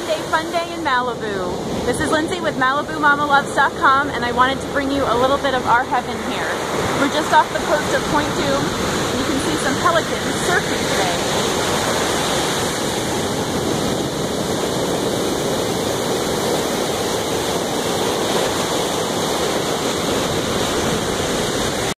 Sunday fun day in Malibu. This is Lindsay with MalibuMamaLoves.com, and I wanted to bring you a little bit of our heaven here. We're just off the coast of Point Dume, and you can see some pelicans surfing today.